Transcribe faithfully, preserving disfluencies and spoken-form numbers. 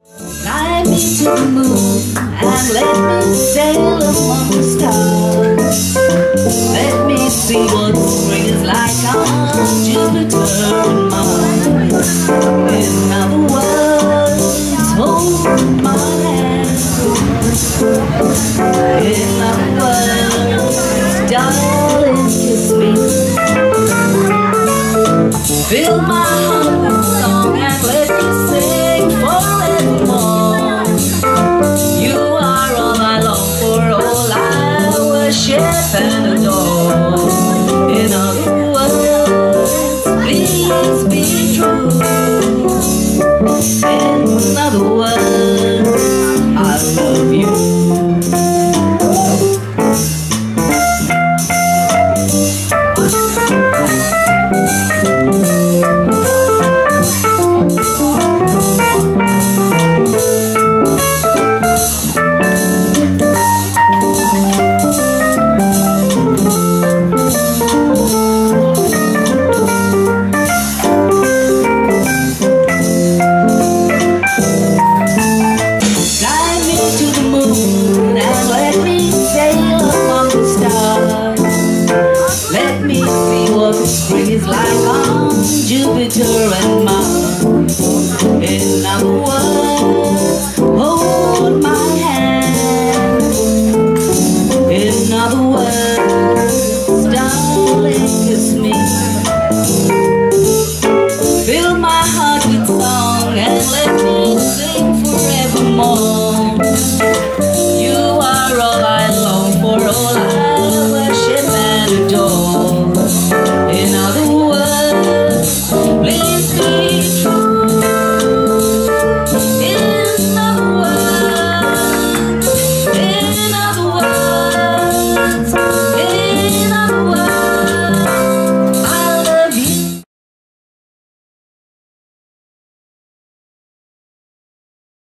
Fly me to the moon and let me sail among the stars. Let me see what spring is like on Jupiter and Mars. In other words, hold my hand. In other words, darling, kiss me. Fill my heart with song and let me sing forevermore. You are all I long for, all I worship and adore. In other words, please be true. In other words, I love you. Spring is like on Jupiter and Mars. In other words, hold my hand. In other words, darling, kiss me. Fill my heart with song and let me sing forevermore. You are all I long for, all I worship and adore.